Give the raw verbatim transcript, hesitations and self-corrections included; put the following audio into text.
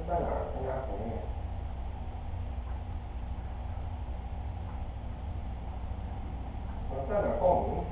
在哪儿参加活动？在哪儿报名？